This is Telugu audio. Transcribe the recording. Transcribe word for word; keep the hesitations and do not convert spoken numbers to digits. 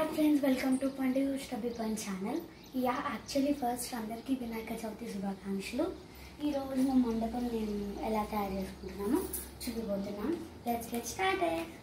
ఫ్రెండ్స్, వెల్కమ్ టు పండుగ స్టబీ పన్ ఛానల్. యా యాక్చువల్లీ ఫస్ట్ అందరికీ వినాయక చవితి శుభాకాంక్షలు. ఈరోజు మా మండపం నేను ఎలా తయారు చేసుకుంటున్నామో చూపిపోతున్నాను. Let's get started.